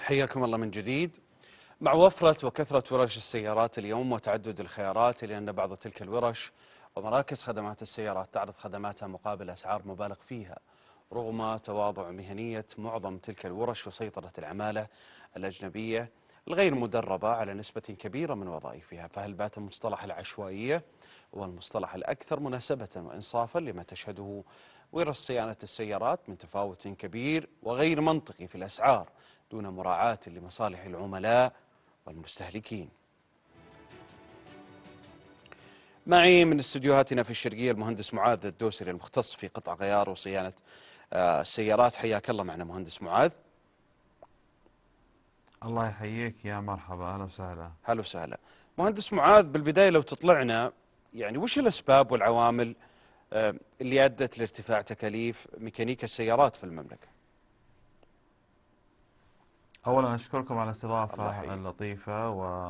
حياكم الله من جديد. مع وفرة وكثرة ورش السيارات اليوم وتعدد الخيارات، إلا أن بعض تلك الورش ومراكز خدمات السيارات تعرض خدماتها مقابل أسعار مبالغ فيها، رغم تواضع مهنية معظم تلك الورش وسيطرة العمالة الأجنبية الغير مدربة على نسبة كبيرة من وظائفها. فهل بات مصطلح العشوائية هو المصطلح الأكثر مناسبة وإنصافا لما تشهده ورش صيانة السيارات من تفاوت كبير وغير منطقي في الأسعار دون مراعاة لمصالح العملاء والمستهلكين؟ معي من استديوهاتنا في الشرقية المهندس معاذ الدوسري المختص في قطع غيار وصيانة السيارات. حياك الله معنا مهندس معاذ. الله يحييك، يا مرحبا، اهلا وسهلا. هلا وسهلا مهندس معاذ. بالبداية لو تطلعنا يعني وش الأسباب والعوامل اللي أدت لارتفاع تكاليف ميكانيكا السيارات في المملكة؟ اولا اشكركم على الله الاستضافه يحييك. اللطيفه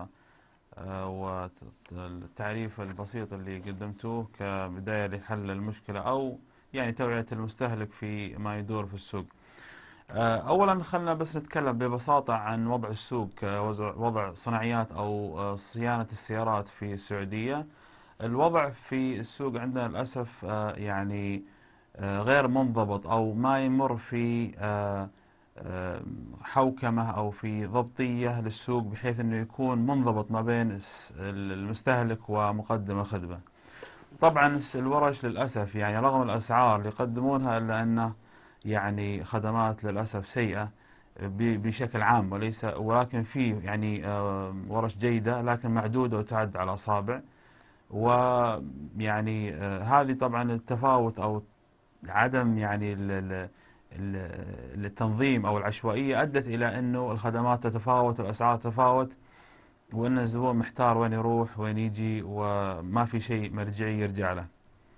والتعريف البسيط اللي قدمتوه كبدايه لحل المشكله او يعني توعيه المستهلك في ما يدور في السوق. اولا خلنا بس نتكلم ببساطه عن وضع السوق، وضع صناعيات او صيانه السيارات في السعوديه. الوضع في السوق عندنا للاسف يعني غير منضبط او ما يمر في حوكمة أو في ضبطية للسوق بحيث أنه يكون منضبط ما بين المستهلك ومقدم الخدمة. طبعا الورش للأسف يعني رغم الأسعار اللي يقدمونها إلا أنه يعني خدمات للأسف سيئة بشكل عام، ولكن في يعني ورش جيدة لكن معدودة وتعد على الأصابع. ويعني هذه طبعا التفاوت أو عدم يعني التنظيم أو العشوائية أدت إلى أنه الخدمات تتفاوت، الأسعار تتفاوت، وأن الزبون محتار وين يروح وين يجي وما في شيء مرجعي يرجع له.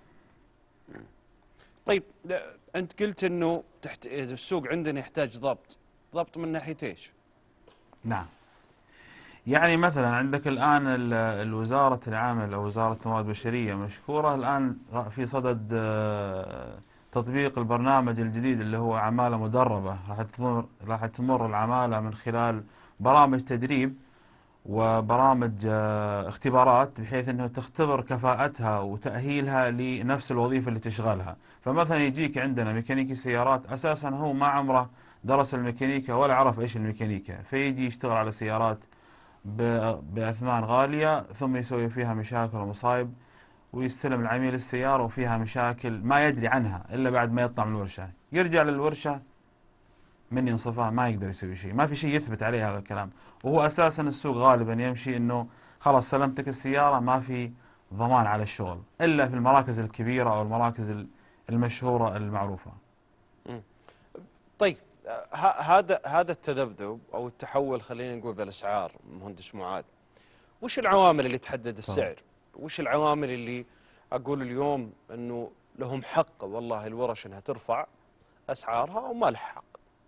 طيب أنت قلت أنه السوق عندنا يحتاج ضبط من ناحية إيش؟ نعم، يعني مثلا عندك الآن الوزارة العامل أو وزارة الموارد البشرية مشكورة الآن في صدد تطبيق البرنامج الجديد اللي هو عمالة مدربة. راح تمر العمالة من خلال برامج تدريب وبرامج اختبارات بحيث انه تختبر كفاءتها وتأهيلها لنفس الوظيفة اللي تشغلها. فمثلا يجيك عندنا ميكانيكي سيارات اساسا هو ما عمره درس الميكانيكا ولا عرف ايش الميكانيكا، فيجي يشتغل على سيارات بأثمان غالية ثم يسوي فيها مشاكل ومصايب، ويستلم العميل السيارة وفيها مشاكل ما يدري عنها إلا بعد ما يطلع من الورشة. يرجع للورشة من ينصفها ما يقدر يسوي شيء، ما في شيء يثبت عليه هذا الكلام. وهو أساسا السوق غالبا يمشي أنه خلاص سلمتك السيارة ما في ضمان على الشغل إلا في المراكز الكبيرة أو المراكز المشهورة المعروفة. مم. طيب هذا التذبذب أو التحول خلينا نقول بالأسعار مهندس معاذ، وش العوامل اللي تحدد تفضل. السعر؟ وش العوامل اللي أقول اليوم أنه لهم حق والله الورش أنها ترفع أسعارها أو ما لها حق؟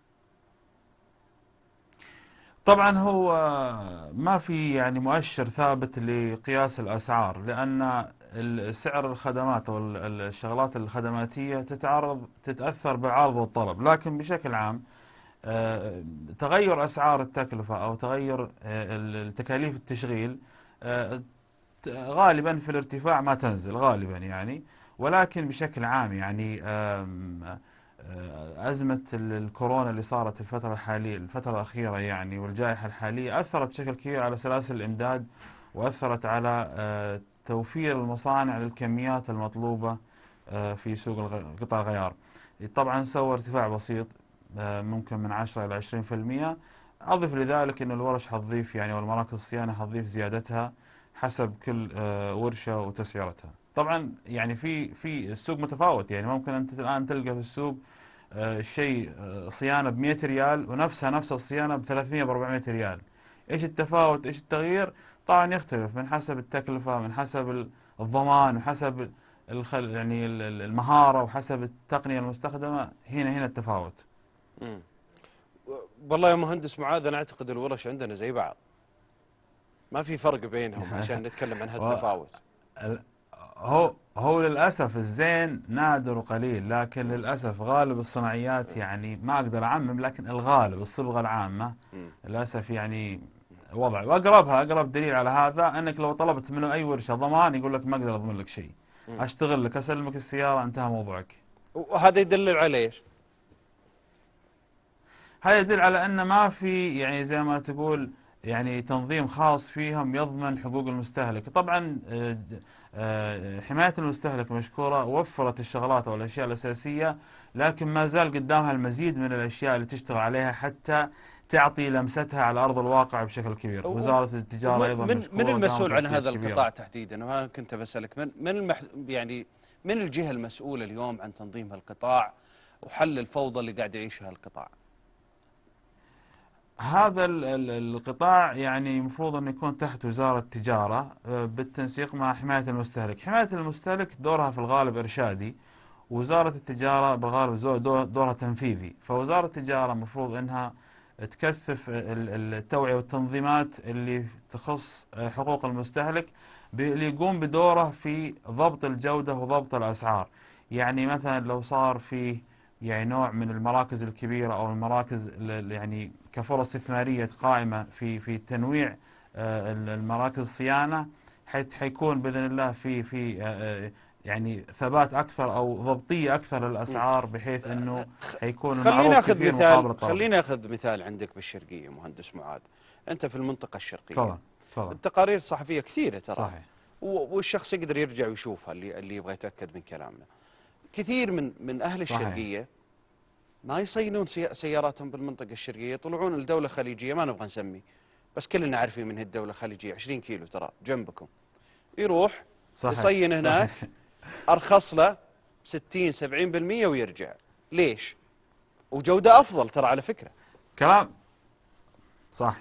طبعا هو ما في يعني مؤشر ثابت لقياس الأسعار، لأن سعر الخدمات أو الشغلات الخدماتية تتأثر بالعرض والطلب. لكن بشكل عام تغير أسعار التكلفة أو تغير التكاليف التشغيل غالبا في الارتفاع ما تنزل غالبا يعني. ولكن بشكل عام يعني أزمة الكورونا اللي صارت الفترة الحالية الفترة الأخيرة يعني والجائحة الحالية أثرت بشكل كبير على سلاسل الإمداد، وأثرت على توفير المصانع للكميات المطلوبة في سوق قطع الغيار. طبعا سوى ارتفاع بسيط ممكن من 10 إلى 20%. أضف لذلك أن الورش حتضيف يعني والمراكز الصيانة حتضيف زيادتها حسب كل ورشة وتسعيرتها. طبعا يعني في السوق متفاوت، يعني ممكن أنت الآن تلقى في السوق شيء صيانة ب100 ريال ونفسها نفس الصيانة ب300 ب400 ريال. ايش التفاوت ايش التغيير؟ طبعا يختلف من حسب التكلفة، من حسب الضمان، من حسب يعني المهارة، وحسب التقنية المستخدمة. هنا التفاوت. مم. والله يا مهندس معاذ أنا أعتقد الورش عندنا زي بعض، ما في فرق بينهم عشان نتكلم عن و- هالتفاوت. هو للأسف الزين نادر وقليل، لكن للأسف غالب الصناعيات يعني ما أقدر أعمم، لكن الغالب الصبغة العامة للأسف يعني وضع. أقرب دليل على هذا أنك لو طلبت منه أي ورشة ضمان يقول لك ما أقدر أضمن لك شيء، أشتغل لك أسلمك السيارة انتهى موضوعك. وهذا يدل على ايش؟ هذا يدل على أن ما في يعني زي ما تقول يعني تنظيم خاص فيهم يضمن حقوق المستهلك. طبعا حماية المستهلك مشكورة، وفرت الشغلات أو الأشياء الأساسية، لكن ما زال قدامها المزيد من الأشياء اللي تشتغل عليها حتى تعطي لمستها على أرض الواقع بشكل كبير. وزارة التجارة أيضا من مشكورة، المسؤول عن قامت هذا بواجبات القطاع كبيرة. تحديدا؟ وأنا كنت بسألك يعني من الجهة المسؤولة اليوم عن تنظيم هالقطاع وحل الفوضى اللي قاعد يعيشها القطاع؟ هذا القطاع يعني المفروض أن يكون تحت وزارة التجارة بالتنسيق مع حماية المستهلك. حماية المستهلك دورها في الغالب إرشادي، وزارة التجارة بالغالب دورها تنفيذي. فوزارة التجارة المفروض أنها تكثف التوعية والتنظيمات اللي تخص حقوق المستهلك، اللي يقوم بدوره في ضبط الجودة وضبط الأسعار. يعني مثلا لو صار في يعني نوع من المراكز الكبيرة أو المراكز يعني كفرص استثمارية قائمة في تنويع المراكز الصيانة، حيكون بإذن الله في يعني ثبات أكثر أو ضبطية أكثر للأسعار، بحيث أنه حيكون المعروف كثير مقابل الطلب. خليني أخذ مثال عندك بالشرقية مهندس معاذ. أنت في المنطقة الشرقية، تفضل. التقارير الصحفية كثيرة ترى، صحيح. والشخص يقدر يرجع ويشوفها اللي يبغى يتأكد من كلامنا. كثير من أهل الشرقية ما يصينون سياراتهم بالمنطقة الشرقية، يطلعون لدولة خليجية ما نبغى نسمي، بس كلنا عارفين من هي الدولة الخليجية، 20 كيلو ترى جنبكم، يروح صحيح. يصين هناك صحيح. أرخص له 60 70% ويرجع. ليش؟ وجودة أفضل ترى على فكرة. كلام صح.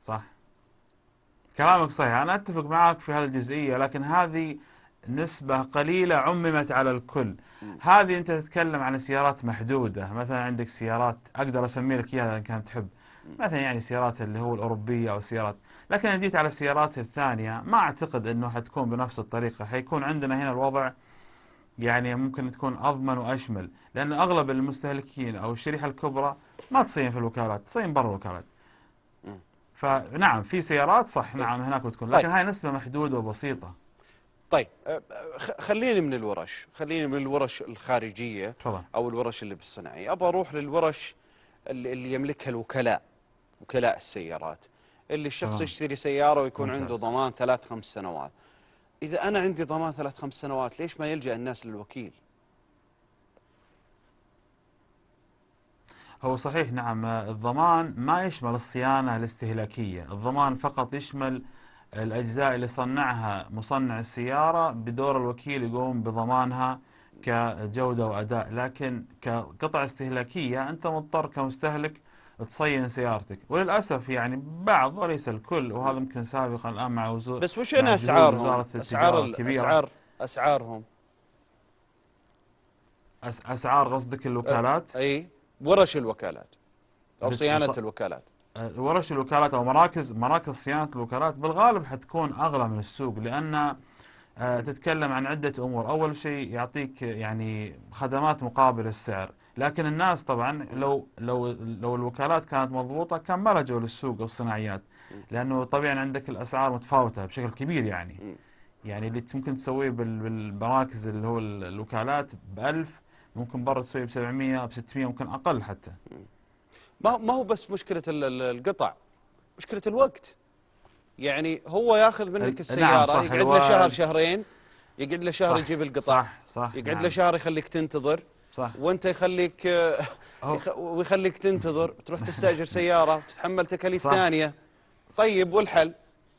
كلامك صحيح، أنا أتفق معك في هذه الجزئية، لكن هذه نسبة قليلة عممت على الكل. هذه أنت تتكلم عن سيارات محدودة، مثلا عندك سيارات أقدر أسمي لك إياها إن كانت تحب، مثلا يعني سيارات اللي هو الأوروبية أو سيارات. لكن إن جيت على السيارات الثانية ما أعتقد أنه حتكون بنفس الطريقة. حيكون عندنا هنا الوضع يعني ممكن تكون أضمن وأشمل، لأن أغلب المستهلكين أو الشريحة الكبرى ما تصين في الوكالات، تصين برا الوكالات. فنعم في سيارات صح، نعم هناك بتكون، لكن هاي نسبة محدودة وبسيطة. طيب خليني من الورش الخارجية تفضل. أو الورش اللي بالصناعية، أبغى أروح للورش اللي يملكها الوكلاء، وكلاء السيارات، اللي الشخص يشتري سيارة ويكون عنده ضمان 3-5 سنوات. إذا أنا عندي ضمان 3-5 سنوات، ليش ما يلجأ الناس للوكيل؟ هو صحيح نعم، الضمان ما يشمل الصيانة الاستهلاكية، الضمان فقط يشمل الأجزاء اللي صنعها مصنع السيارة، بدور الوكيل يقوم بضمانها كجودة وأداء. لكن كقطع استهلاكية أنت مضطر كمستهلك تصين سيارتك، وللأسف يعني بعض وليس الكل، وهذا يمكن سابقا الآن مع بس وش أنا أسعارهم؟ وزارة التجارة الكبيرة. أسعارهم أسعار قصدك الوكالات؟ أي ورش الوكالات أو صيانة الوكالات. ورش الوكالات أو مراكز صيانة الوكالات بالغالب حتكون أغلى من السوق، لأن تتكلم عن عدة أمور. أول شيء يعطيك يعني خدمات مقابل السعر، لكن الناس طبعا لو الوكالات كانت مضبوطة كان ما لجوا للسوق أو الصناعيات، لأنه طبعا عندك الأسعار متفاوتة بشكل كبير. يعني اللي ممكن تسويه بالمراكز اللي هو الوكالات ب1000، ممكن برا تسويه ب700 ب600، ممكن أقل حتى. ما هو بس مشكلة القطع، مشكلة الوقت. يعني هو ياخذ منك السيارة، نعم يقعد له شهر شهرين، يقعد له شهر يجيب القطع، صح يقعد له شهر يخليك تنتظر، وانت ويخليك تنتظر، تروح تستأجر سيارة وتتحمل تكاليف ثانية. طيب والحل؟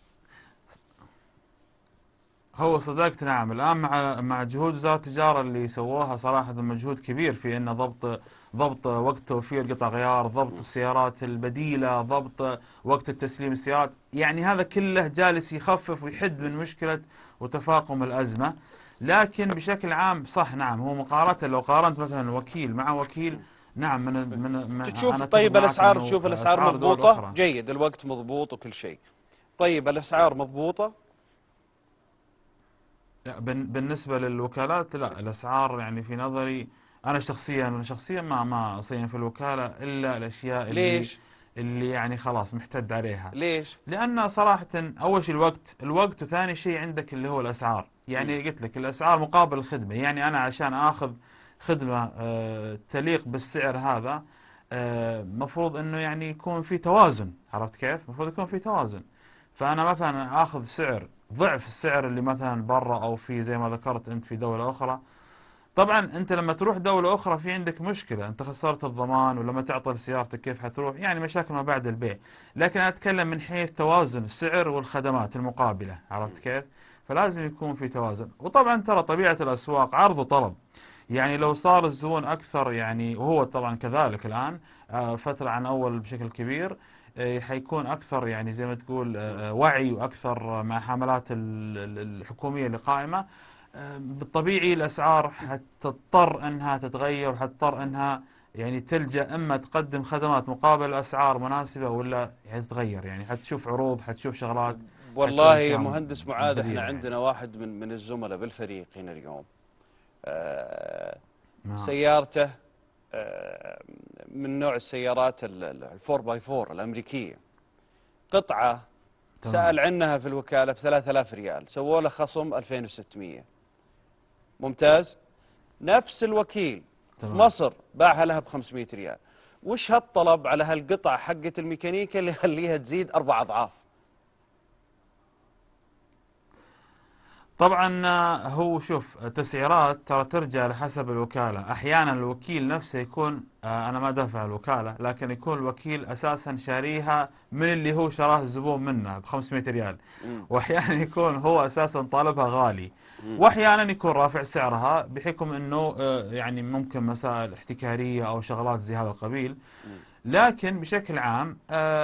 هو صدقت نعم، الآن مع جهود وزارة التجارة اللي سووها صراحة مجهود كبير في أن ضبط وقت توفير قطع غيار، ضبط السيارات البديلة، ضبط وقت التسليم السيارات. يعني هذا كله جالس يخفف ويحد من مشكلة وتفاقم الأزمة. لكن بشكل عام صح نعم، هو مقارنة لو قارنت مثلا وكيل مع وكيل، نعم من تشوف طيب الأسعار، تشوف الأسعار مضبوطة، جيد، الوقت مضبوط وكل شيء. طيب الأسعار مضبوطة، بالنسبة للوكالات لا، الأسعار يعني في نظري أنا شخصيا ما أصين في الوكالة إلا الأشياء ليش؟ اللي يعني خلاص محتد عليها. ليش؟ لأن صراحة أول شيء الوقت، وثاني شيء عندك اللي هو الأسعار. مم. يعني قلت لك الأسعار مقابل الخدمة. يعني أنا عشان آخذ خدمة تليق بالسعر هذا، مفروض أنه يعني يكون في توازن. عرفت كيف؟ مفروض يكون في توازن. فأنا مثلا آخذ سعر ضعف السعر اللي مثلا برا، أو في زي ما ذكرت أنت في دولة أخرى. طبعا أنت لما تروح دولة أخرى في عندك مشكلة، أنت خسرت الضمان، ولما تعطل سيارتك كيف حتروح، يعني مشاكل ما بعد البيع. لكن أنا أتكلم من حيث توازن السعر والخدمات المقابلة. عرفت كيف؟ فلازم يكون في توازن. وطبعا ترى طبيعة الأسواق عرض وطلب. يعني لو صار الزبون أكثر، يعني وهو طبعا كذلك الآن، فترة عن أول بشكل كبير، حيكون أكثر يعني زي ما تقول وعي، وأكثر مع حملات الحكومية اللي قائمة. بالطبيعي الأسعار حتضطر أنها تتغير، وحتضطر أنها يعني تلجأ إما تقدم خدمات مقابل أسعار مناسبة، ولا حتتغير. يعني حتشوف عروض، حتشوف شغلات، حتشوف والله أشياء مهندس معاذ، احنا بديلة يعني. عندنا واحد من الزملاء بالفريق هنا اليوم، آه، نعم. سيارته من نوع السيارات الفور باي فور الأمريكية، قطعة تمام. سأل عنها في الوكالة ب3000 ريال، سووا له خصم 2600. ممتاز. نفس الوكيل في تمام. مصر باعها لها ب500 ريال. وش هالطلب على هالقطع حقة الميكانيكا اللي يخليها تزيد 4 أضعاف؟ طبعا هو شوف، التسعيرات ترى ترجع لحسب الوكالة. أحيانا الوكيل نفسه يكون أنا ما دافع الوكالة، لكن يكون الوكيل أساسا شاريها من اللي هو شراه الزبون منه ب500 ريال. مم. وأحيانا يكون هو أساسا طالبها غالي. مم. وأحيانا يكون رافع سعرها بحكم أنه يعني ممكن مسائل احتكارية أو شغلات زي هذا القبيل. مم. لكن بشكل عام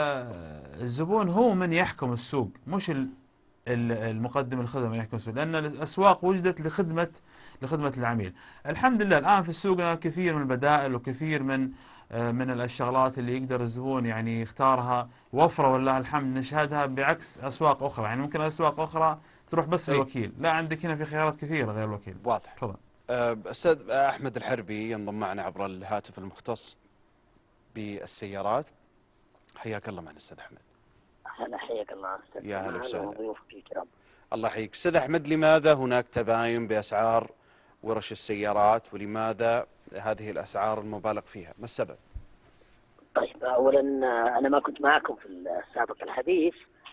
الزبون هو من يحكم السوق، مش المقدم الخدمة اللي يحكم السوق. لأن الأسواق وجدت لخدمة العميل. الحمد لله الآن في السوق كثير من البدائل، وكثير من الشغلات اللي يقدر الزبون يعني يختارها، وفرة والله الحمد نشهدها، بعكس أسواق أخرى. يعني ممكن أسواق أخرى تروح بس أي، للوكيل، لا عندك هنا في خيارات كثيرة غير الوكيل. واضح. تفضل. أستاذ أحمد الحربي ينضم معنا عبر الهاتف المختص بالسيارات. حياك الله معنا أستاذ أحمد. هلا، حياك الله استاذ يا هلا كمال وسهلا. وضيوفك الكرام. الله يحييك أستاذ أحمد. لماذا هناك تباين بأسعار ورش السيارات، ولماذا هذه الأسعار المبالغ فيها؟ ما السبب؟ طيب، اولا انا ما كنت معكم في السابق الحديث،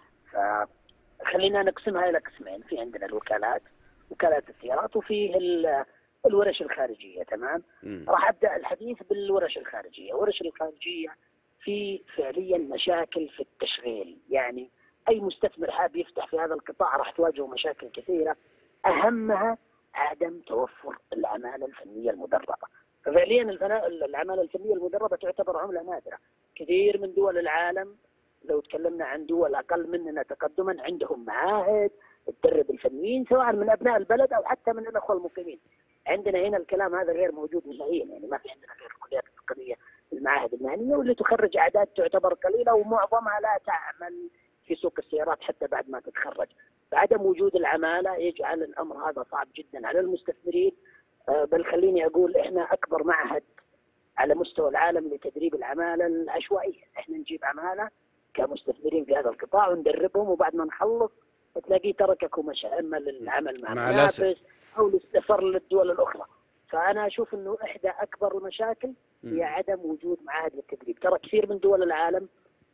فخلينا نقسمها الى قسمين. في عندنا الوكالات، وكالات السيارات، وفيه الورش الخارجيه. تمام. راح ابدا الحديث بالورش الخارجيه. الورش الخارجيه في فعليا مشاكل في التشغيل. يعني اي مستثمر حاب يفتح في هذا القطاع راح تواجهه مشاكل كثيره، اهمها عدم توفر العماله الفنيه المدربه. ففعليا العماله الفنيه المدربه تعتبر عمله نادره. كثير من دول العالم، لو تكلمنا عن دول اقل مننا تقدما، عندهم معاهد تدرب الفنيين سواء من ابناء البلد او حتى من الاخوه المقيمين. عندنا هنا الكلام هذا غير موجود نهائيا. يعني ما في عندنا غير الكليات التقنيه، المعاهد المهنيه، واللي تخرج اعداد تعتبر قليله، ومعظمها لا تعمل في سوق السيارات حتى بعد ما تتخرج. فعدم وجود العماله يجعل الامر هذا صعب جدا على المستثمرين. بل خليني اقول احنا اكبر معهد على مستوى العالم لتدريب العماله العشوائيه. احنا نجيب عماله كمستثمرين في هذا القطاع وندربهم، وبعد ما نخلص تلاقيه تركك ومشى، اما للعمل مع مع الأسف. منافس او للسفر للدول الاخرى. فانا اشوف انه احدى اكبر المشاكل هي عدم وجود معاهد للتدريب. ترى كثير من دول العالم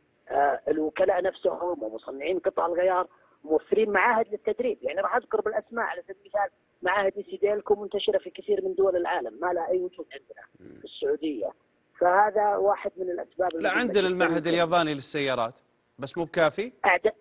الوكلاء نفسهم ومصنعين قطع الغيار موفرين معاهد للتدريب. يعني راح اذكر بالاسماء على سبيل المثال، معاهد سيديلكو منتشره في كثير من دول العالم، ما لها اي وجود عندنا في السعوديه. فهذا واحد من الاسباب. لا، عندنا المعهد الياباني للسيارات بس مو بكافي.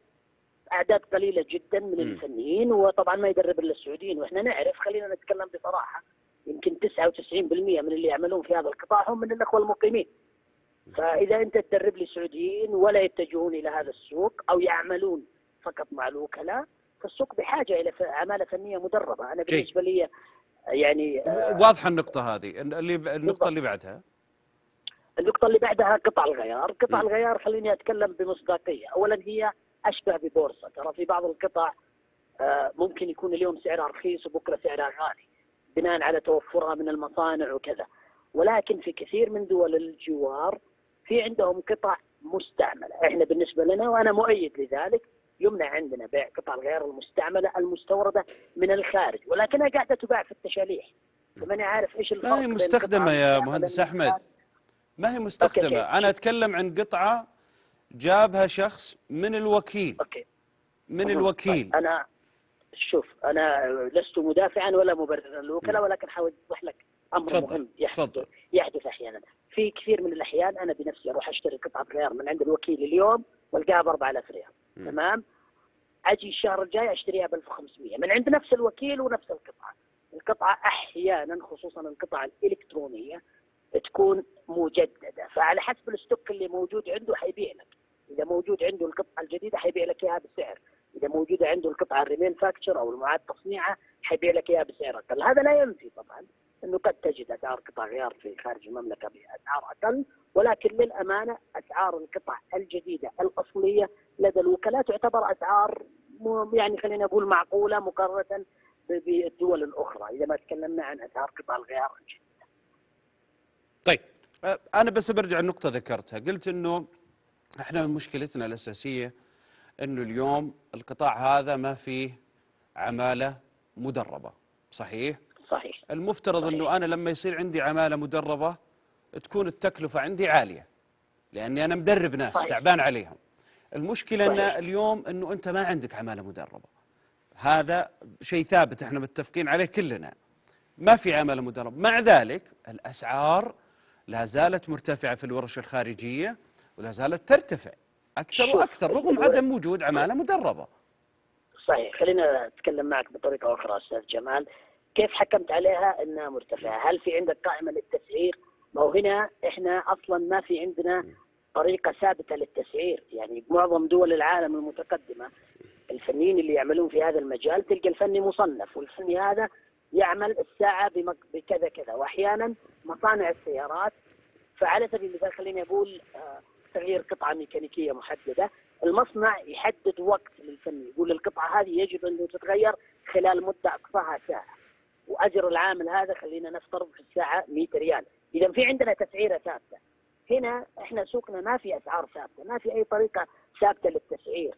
اعداد قليله جدا من الفنيين، وطبعا ما يدرب الا السعوديين. واحنا نعرف، خلينا نتكلم بصراحه، يمكن 99% من اللي يعملون في هذا القطاع هم من الاخوه المقيمين. فاذا انت تدرب لي سعوديين ولا يتجهون الى هذا السوق او يعملون فقط مع الوكلاء، فالسوق بحاجه الى عماله فنيه مدربه. انا بالنسبه لي يعني واضحه النقطه هذه. النقطه اللي بعدها، النقطه اللي بعدها قطع الغيار. قطع الغيار خليني اتكلم بمصداقيه. اولا هي اشبه ببورصه. ترى في بعض القطع ممكن يكون اليوم سعرها رخيص وبكره سعرها غالي بناء على توفرها من المصانع وكذا. ولكن في كثير من دول الجوار في عندهم قطع مستعمله، احنا بالنسبه لنا وانا مؤيد لذلك يمنع عندنا بيع قطع الغيار المستعمله المستورده من الخارج، ولكنها قاعده تباع في التشاليح. فماني عارف ايش الفرق ما هي بين مستخدمة القطعة يا المستعملة مهندس من أحمد، الخارج. ما هي أوكي. مستخدمة. أنا أتكلم عن قطعة جابها شخص من الوكيل، اوكي. من طيب الوكيل. انا لست مدافعا ولا مبررا للوكلاء، ولكن حاول اوضح لك امر تفضل مهم تفضل. يحدث احيانا. في كثير من الاحيان انا بنفسي اروح اشتري قطعه غيار من عند الوكيل اليوم والقاها ب 4000 ريال، تمام؟ اجي الشهر الجاي اشتريها ب 1500 من عند نفس الوكيل ونفس القطعه. القطعه احيانا خصوصا القطع الالكترونيه تكون مجدده، فعلى حسب الستوك اللي موجود عنده حيبيع لك. اذا موجود عنده القطعه الجديده حيبيع لك اياها بسعر، اذا موجوده عنده القطعه الريمين فاكتشر او المعاد تصنيعها حيبيع لك اياها بسعر اقل. هذا لا ينفي طبعا انه قد تجد اسعار قطع غيار في خارج المملكه باسعار اقل، ولكن للامانه اسعار القطع الجديده الاصليه لدى الوكلاء تعتبر اسعار يعني خلينا نقول معقوله مقارنه بالدول الاخرى اذا ما تكلمنا عن اسعار قطع الغيار الجديده. طيب أنا بس برجع النقطة ذكرتها، قلت إنه إحنا مشكلتنا الأساسية إنه اليوم القطاع هذا ما فيه عمالة مدربة، صحيح؟ صحيح. المفترض إنه أنا لما يصير عندي عمالة مدربة تكون التكلفة عندي عالية، لأني أنا مدرب ناس صحيح. تعبان عليهم. المشكلة إن صحيح. اليوم إنه أنت ما عندك عمالة مدربة، هذا شيء ثابت إحنا متفقين عليه كلنا، ما في عمالة مدربة. مع ذلك الأسعار لا زالت مرتفعة في الورش الخارجية ولا زالت ترتفع أكثر وأكثر رغم عدم وجود عمالة مدربة. صحيح. خلينا أتكلم معك بطريقة أخرى أستاذ جمال، كيف حكمت عليها أنها مرتفعة؟ هل في عندك قائمة للتسعير؟ ما هو هنا إحنا أصلا ما في عندنا طريقة ثابتة للتسعير. يعني معظم دول العالم المتقدمة الفنيين اللي يعملون في هذا المجال تلقى الفني مصنف، والفني هذا يعمل الساعة بكذا كذا، وأحيانا مصانع السيارات. فعلى سبيل المثال خليني أقول تغيير قطعة ميكانيكية محددة، المصنع يحدد وقت للفني، يقول القطعة هذه يجب أن تتغير خلال مدة أقصاها ساعة، وأجر العامل هذا خلينا نفترض في الساعة 100 ريال. إذا في عندنا تسعيرة ثابتة. هنا إحنا سوقنا ما في أسعار ثابتة، ما في أي طريقة ثابتة للتسعير،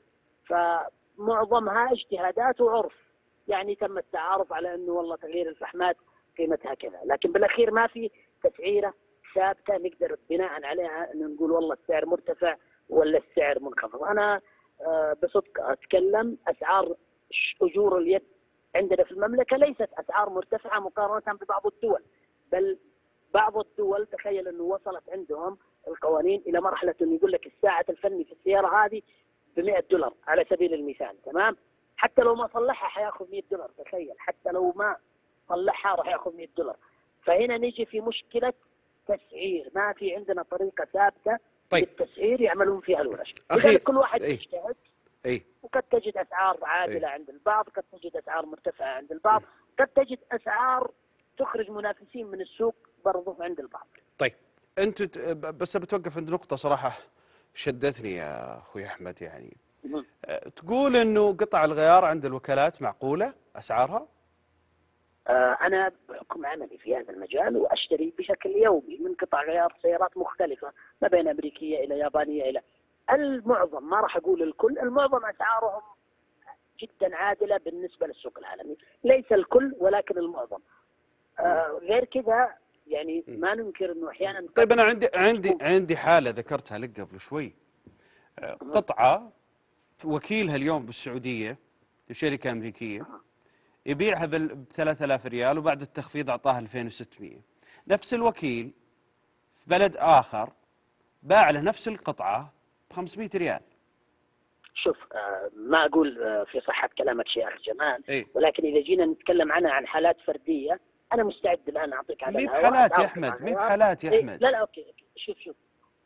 فمعظمها اجتهادات وعرف. يعني تم التعارف على أنه والله تغيير الفحمات قيمتها كذا، لكن بالأخير ما في تسعيرة ثابتة نقدر بناء عليها أنه نقول والله السعر مرتفع ولا السعر منخفض. أنا بصدق أتكلم أسعار أجور اليد عندنا في المملكة ليست أسعار مرتفعة مقارنة ببعض الدول، بل بعض الدول تخيل أنه وصلت عندهم القوانين إلى مرحلة أنه يقول لك الساعة الفني في السيارة هذه ب$100 على سبيل المثال، تمام؟ حتى لو ما صلحها حياخذ $100، تخيل حتى لو ما صلحها راح ياخذ $100. فهنا نيجي في مشكلة تسعير، ما في عندنا طريقة ثابتة للتسعير يعملون فيها الورش، لذلك كل واحد يجتهد. وقد تجد أسعار عادلة عند البعض، قد تجد أسعار مرتفعة عند البعض، قد تجد أسعار تخرج منافسين من السوق برضو عند البعض. طيب أنت بس بتوقف عند نقطة صراحة شدتني يا أخوي أحمد، يعني تقول إنه قطع الغيار عند الوكالات معقولة أسعارها؟ أنا بحكم عملي في هذا المجال وأشتري بشكل يومي من قطع غيار سيارات مختلفة ما بين أمريكية إلى يابانية إلى المعظم، ما راح أقول الكل، المعظم أسعارهم جدا عادلة بالنسبة للسوق العالمي، ليس الكل ولكن المعظم. غير كذا يعني ما ننكر إنه أحيانا. طيب أنا عندي حالة ذكرتها لك قبل شوي، قطعة وكيلها اليوم بالسعودية لشركة أمريكية يبيعها ب3000 ريال وبعد التخفيض أعطاها 2600. نفس الوكيل في بلد آخر باع له نفس القطعة ب500 ريال. شوف ما أقول في صحة كلامك شيء أخي جمال، ولكن إذا جينا نتكلم عنها عن حالات فردية أنا مستعد الآن أعطيك على الهواء. مي بحالات يا أحمد، مي بحالات يا أحمد. لا أوكي. شوف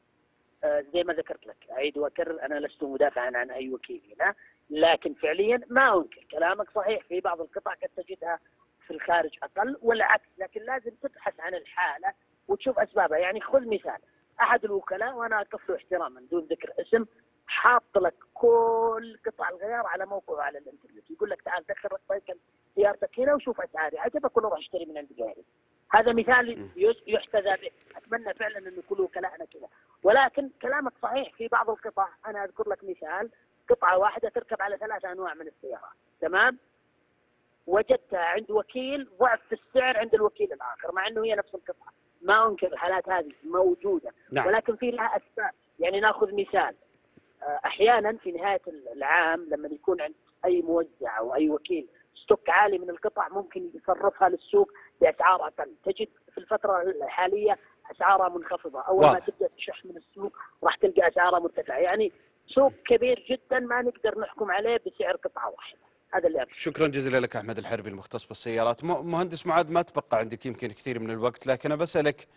زي ما ذكرت لك أعيد وأكرر، أنا لست مدافعا عن أي وكيل هنا، لكن فعليا ما أنكر كلامك صحيح، في بعض القطع قد تجدها في الخارج أقل والعكس، لكن لازم تبحث عن الحالة وتشوف أسبابها. يعني خذ مثال أحد الوكلاء وأنا أقف له احتراما دون ذكر اسم، حاط يحط لك كل قطع الغيار على موقعه على الانترنت، يقول لك تعال دخل ريسايكل سيارتك هنا وشوف اسعاري، عجبك ولا روح اشتري من عند غيري. هذا مثال يحتذى به، اتمنى فعلا انه كل وكلائنا كذا. ولكن كلامك صحيح، في بعض القطع، انا اذكر لك مثال، قطعه واحده تركب على 3 انواع من السيارات، تمام؟ وجدتها عند وكيل ضعف في السعر عند الوكيل الاخر، مع انه هي نفس القطعه. ما انكر الحالات هذه موجوده، نعم. ولكن في لها اسباب. يعني ناخذ مثال، احيانا في نهايه العام لما يكون عند اي موزع او اي وكيل ستوك عالي من القطع، ممكن يصرفها للسوق باسعار اقل. تجد في الفتره الحاليه اسعارها منخفضه، اول ما تبدا تشح من السوق راح تلقى اسعارها مرتفعه. يعني سوق كبير جدا ما نقدر نحكم عليه بسعر قطعه واحده. هذا اللي أبقى. شكرا جزيلا لك أحمد الحربي المختص بالسيارات. مهندس معاذ، ما تبقى عندك يمكن كثير من الوقت، لكن أنا بسألك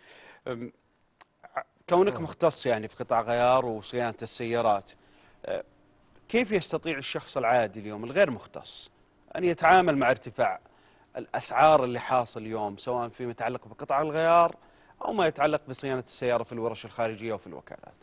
كونك مختص يعني في قطع غيار وصيانة السيارات، كيف يستطيع الشخص العادي اليوم الغير مختص أن يتعامل مع ارتفاع الأسعار اللي حاصل اليوم، سواء فيما يتعلق بقطع الغيار أو ما يتعلق بصيانة السيارة في الورش الخارجية وفي الوكالات؟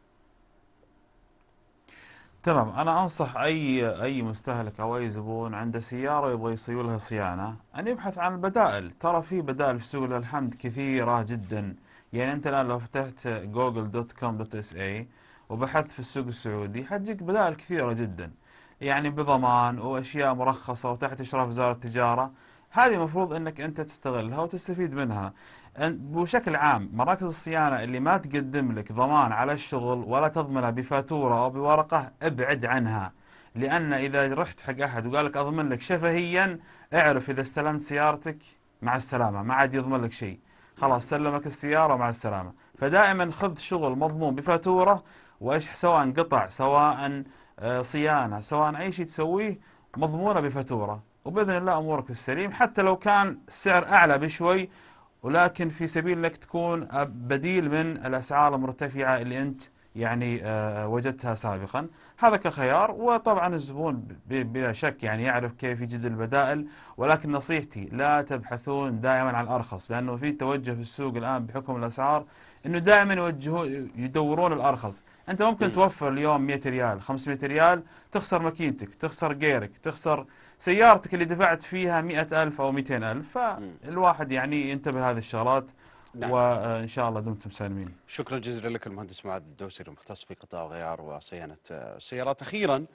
تمام. أنا أنصح أي مستهلك أو أي زبون عنده سيارة يبغى يسوي لها صيانة أن يبحث عن البدائل. ترى في بدائل في سوق الحمد كثيرة جدا. يعني أنت الآن لو فتحت google.com.sa وبحثت في السوق السعودي حتجيك بدائل كثيرة جدا، يعني بضمان وأشياء مرخصة وتحت إشراف وزارة التجارة. هذه مفروض أنك أنت تستغلها وتستفيد منها. بشكل عام مراكز الصيانة اللي ما تقدم لك ضمان على الشغل ولا تضمنها بفاتورة أو بورقة ابعد عنها، لأن إذا رحت حق أحد وقال لك أضمن لك شفهيا، اعرف إذا استلمت سيارتك مع السلامة، ما عاد يضمن لك شيء، خلاص سلمك السيارة مع السلامة. فدائما خذ شغل مضمون بفاتورة، وإيش سواء قطع سواء صيانة سواء أي شيء تسويه مضمونة بفاتورة، وبإذن الله أمورك في السليم. حتى لو كان السعر أعلى بشوي، ولكن في سبيل انك تكون بديل من الاسعار المرتفعه اللي انت يعني وجدتها سابقا. هذا كخيار. وطبعا الزبون بلا شك يعني يعرف كيف يجد البدائل، ولكن نصيحتي لا تبحثون دائما عن الارخص، لانه في توجه في السوق الان بحكم الاسعار انه دائما يدورون الارخص. انت ممكن توفر اليوم 100 ريال 500 ريال، تخسر ماكينتك، تخسر جيرك، تخسر سيارتك اللي دفعت فيها 100,000 أو 200,000. فالواحد يعني ينتبه هذه الشغلات. نعم. وإن شاء الله دمتم سالمين. شكرا جزيلا لك المهندس معاذ الدوسري المختص في قطاع غيار وصيانة السيارات. أخيرا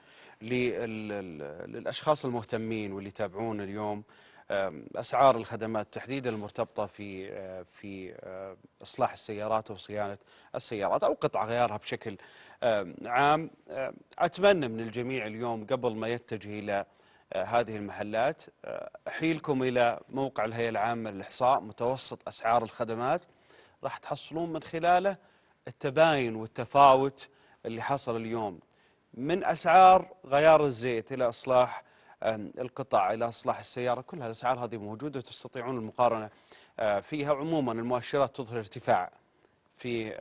للأشخاص المهتمين واللي يتابعون اليوم أسعار الخدمات تحديدا المرتبطة في إصلاح السيارات وصيانة السيارات أو قطع غيارها بشكل عام، أتمنى من الجميع اليوم قبل ما يتجه إلى هذه المحلات أحيلكم إلى موقع الهيئة العامة للإحصاء متوسط أسعار الخدمات، راح تحصلون من خلاله التباين والتفاوت اللي حصل اليوم من أسعار غيار الزيت إلى إصلاح القطع إلى إصلاح السيارة. كل هالأسعار هذه موجودة وتستطيعون المقارنة فيها. عموما المؤشرات تظهر ارتفاع في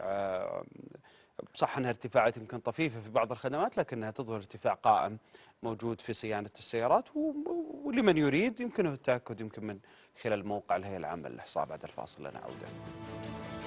صح أنها ارتفاعات يمكن طفيفة في بعض الخدمات، لكنها تظهر ارتفاع قائم موجود في صيانة السيارات. ولمن يريد يمكنه التأكد يمكن من خلال موقع الهيئة العامة للإحصاء. بعد الفاصل لنا عودة.